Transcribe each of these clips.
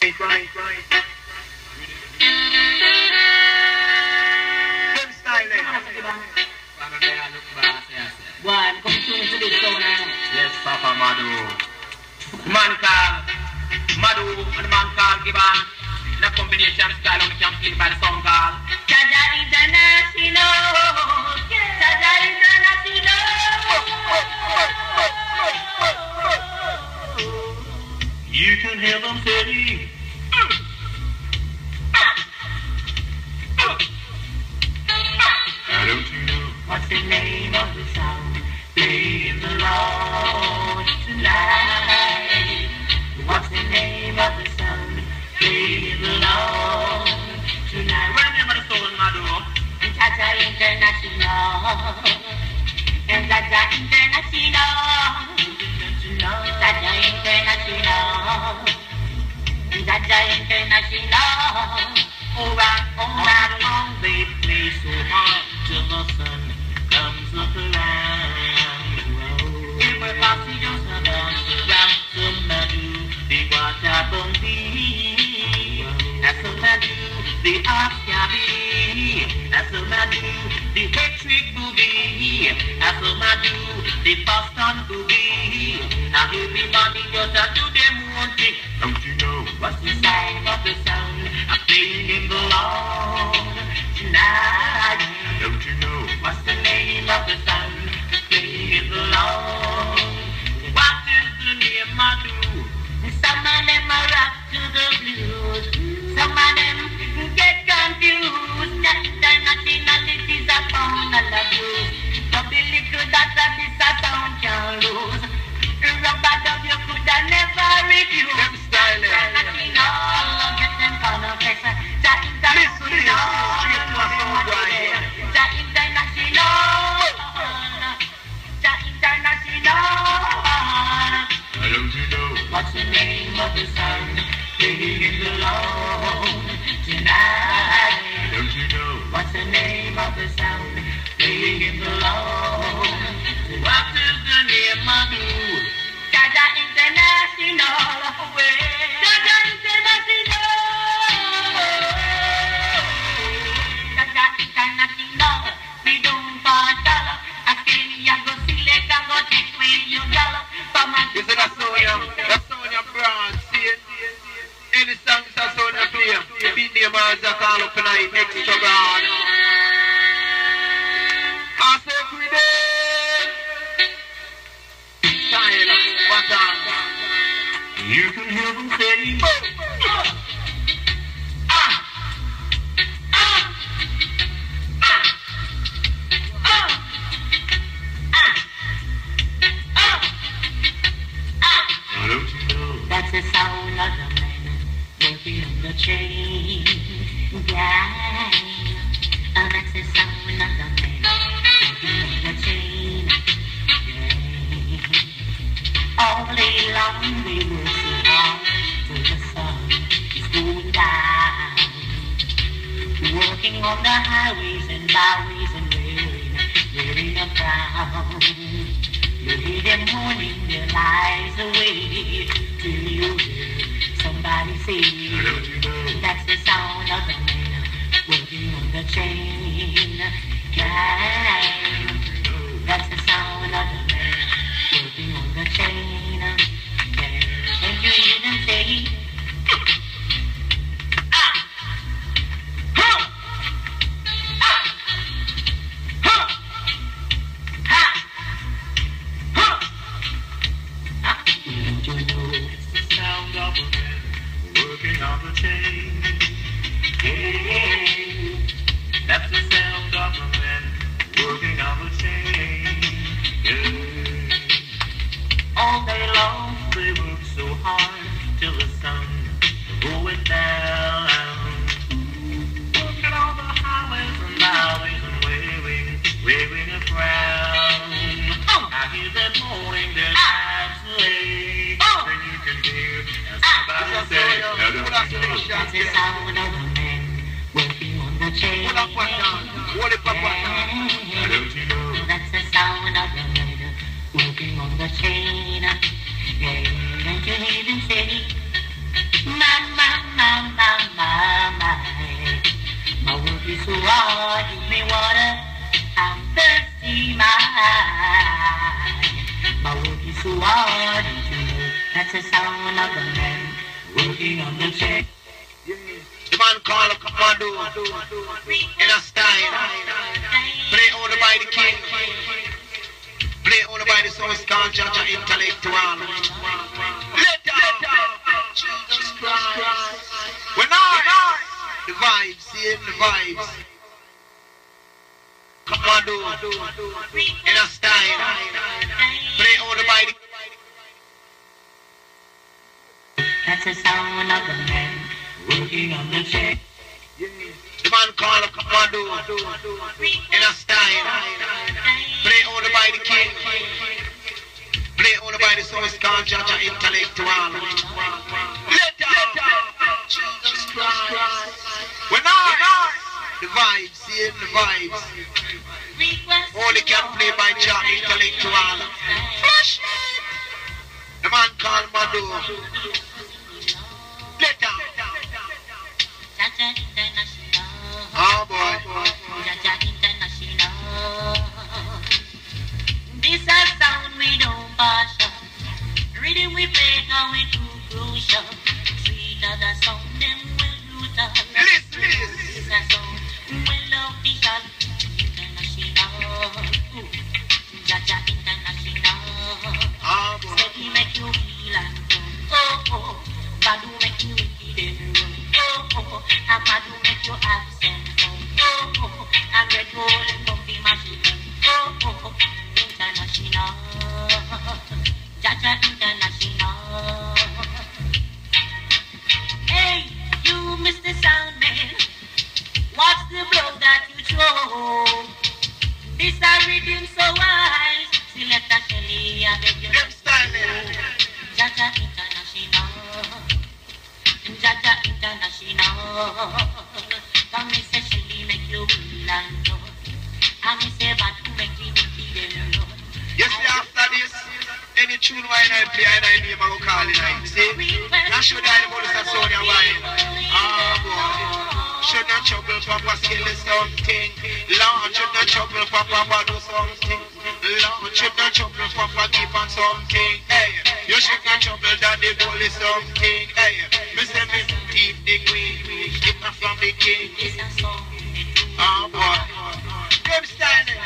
Them styling. Boy, I'm coming to this show now. Yes, Papa Madoo. The man called Madoo and the man called Gibbons. In a combination style only can play by the song called Jaja International. Jaja International. You can hear them say don't you know what's the name of the song? Playing the Lord tonight. What's the name of the song? Playing the Lord tonight. What's the name of the song, Madoo? Jaja International. And Jaja International. Jaja International. Jaja International. All right long they play so hard till the sun comes up around. Everybody just dance around to Madoo, the water bumby. As a Madoo, the Oscar-B. As a Madoo, the electric boogie. As a Madoo, the Boston boogie. Now everybody just do them one thing. Don't you know what's the sign of the sound? I'm playing in the Lord tonight. Don't you know what's the name of the sound? Playing in the Lord. What is the name, Madoo? Some of them are rock to the blues. Some of them get confused. That internationalities are found and abused. The little that this a sound can lose. Rubber dub you could have never refused. Them styling. International, get them confess. The don't you know what's the name of the song? Playing in the Lord tonight. Don't you know what's the name of the song? Playing in the Lord. What is the name of you? Jaja International. Jaja International. Jaja International. We don't fall dollar. I say you go select and go take away your dollar. You see that Sonia Brown, see it? Any song that Sonia play, beat the man that call up tonight, extra brown. I say every style, what on? You can hear them say, don't you know? That's the sound of the man working on the chain. Yeah, that's the sound of the man working on the chain. Yeah. All day long they work so hard till the sun is going down. Working on the highways and byways and wearing a crown. You hear them mourning their lives away till you hear somebody say, that's the sound of the man working on the chain. Yeah, that's the sound of the man working on the chain. Yeah, and you hear them say, Working on the chain. Yeah, that's the sound of a man working on the chain. Yeah. all day long They work so hard till the sun going down. Working on the highways and byways and waving a crown. I hear them mourning their lives away. Then you can hear somebody say, that's the sound of a man working on the chain. Hold up, what down? Hold it up, what down? Don't you know? That's the sound of the man working on the chain. Yeah, don't you hear them say, man, man, so hard, give me water. I'm thirsty, my. My work is so hard, don't you know? That's the sound of the man working on the check. The man called up Madoo in a style. Play only by the king. Play only by the source called Jaja Intellectual. Let out Jesus Christ. When I the vibes, see the vibes. Madoo in a style. Play only by the. That's the sound of the man working on the check. The man called up Madoo in a style. Play only by the king. Play only by the source called Jaja Intellectual. Let out Jesus Christ. When I the vibes, see the vibes. Only can play by Jaja Intellectual. Flashlight. The man called Madoo. Let out. Jaja International. Oh boy. Jaja International. This a sound we don't pass up. Rhythm we play now we too crucial. Sweet other sound them will brutal. Listen. This a sound well official. International. Jaja International. Oh boy. Steady make you feel and come. Oh oh. Madoo make you wicked and run. Oh oh. And Madoo make you absent from. Oh oh. And red roll and comfy machine. Oh oh. International. Jaja International. Hey, you Mr. Soundman. What's the blow that you throw? This a rhythm so wise. Select a Shelly, I beg you. Them styling. Jaja International. Jaja International. Come me say Shelly make you feel and run. And me say Madoo make you wicked and run. You see after this, any tune wine I play and I name I go call it night. See? Now should I go to Sonia wine? Ah boy. Should not trouble Papa skill something. Lord should not trouble Papa do something. Lord should not trouble Papa keep on something. Hey, you should not trouble Daddy Bully something. Hey, Mr. Miss Deep the Queen, keep her from the king. Ah boy. Them standing.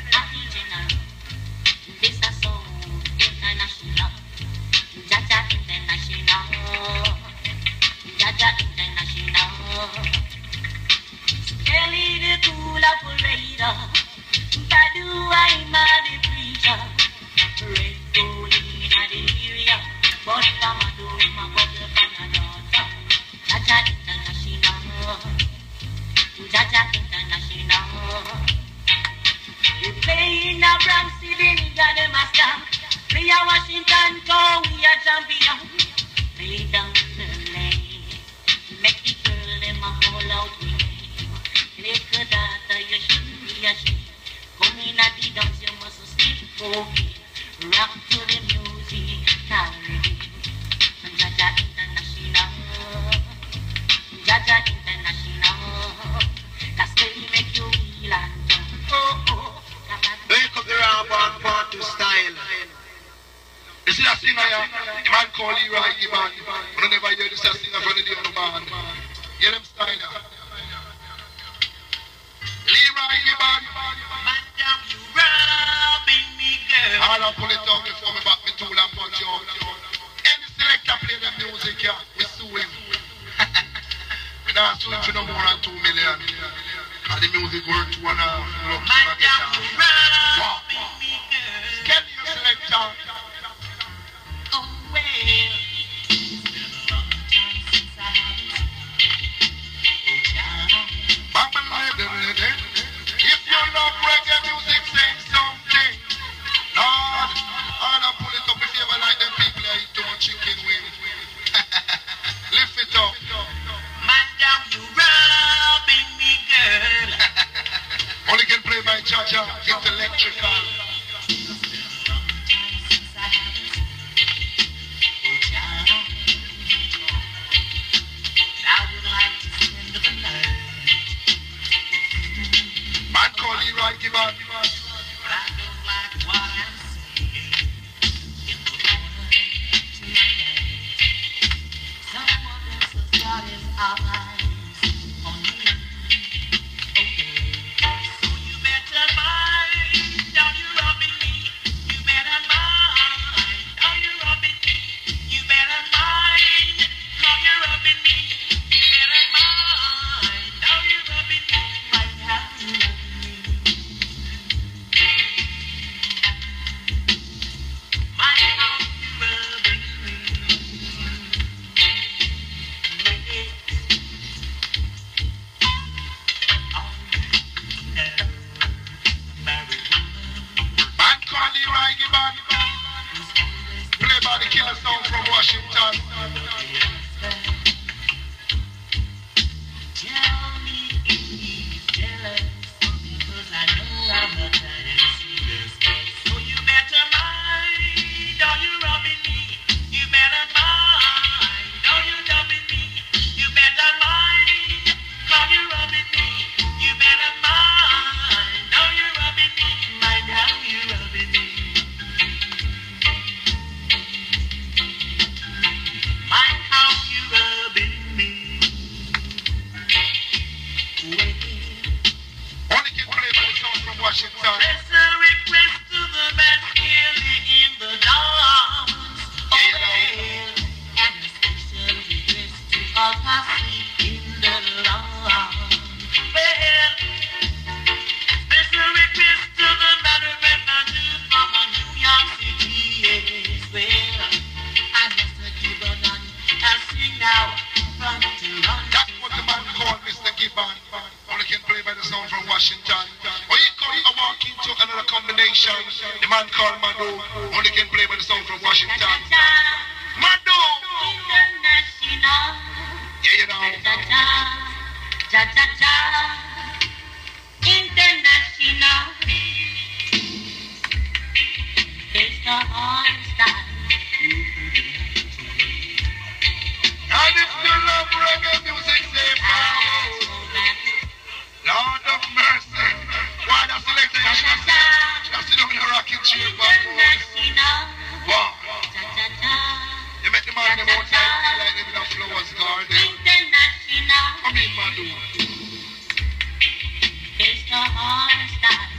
This a song international. Jaja International. Jaja International. Kelly the cool operator. Madoo I'm the preacher. Red gold in the area. But Madoo in my bottle and a daughter. Jaja International. Jaja International. You play in a Bronx City, nigga, them a scam. Play a Washington, go, we a champion. Play down the lane. Make the girl, them a fall out with name. Little daughter, you shouldn't be ashamed. Come in at the dance, you must stay okay. Rock to the music, now ready. Jaja International. Jaja International. That's where we make you feel and jump. Oh, oh. Wake up the ramp part to style. You see that singer here? The man called Leroy Gibbons. You never hear this singer from the other band. Hear them style here. Leroy Gibbons. Madam, you robbing me, girl. I'll pull it down before me back me tool and punch you out. Any selector play the music here, we sue him. We don't sue him for no more than 2 million. And the music worth 2.5 million. Madam, you robbing me, girl. Get your selector. Oh, well. It's been a long time since I had it. Oh, child. If you love reggae music, say something. Lord, I'll pull it up if you ever like them people that eat too much chicken wing. Lift it up. Madam, you robbing me, girl. Only can play by Jaja, it's electrical. rubbing me, you better mind. Now you're rubbing me, mind how you rubbing me. Mind how you rubbing me. Man called Leroy Gibbons. Play by the killer song from Washington. Tell me if he's jealous, because I know I'm not that serious. So you better mind, are you rubbing me? You better mind, are you rubbing me? You better mind, are you rubbing me? You better mind, are you rubbing me? Mind how you rubbing me. Mind how you rubbing me. Only can play by the song from Washington. There's a request to the man clearly in the dance. And a special request to all posse in the lawn. Well, special request to the man who met Madoo from New York City. Yes, well, I must give on and sing now from Toronto. That's what the man called Mr. Gibbons. Only can play by the song from Washington. When he come and walk into another combination, the man called Maddo. Only can play by the song from Washington. Maddo! International. Yeah, you know. International. It's the hardest time. And it's the love reggae music say Lord of mercy. Why the selector you should have sit down in a rocking chair for International. wow. You make the man them outside feel like living in a flowers garden. International. Come in, Madoo. It's the hardest time.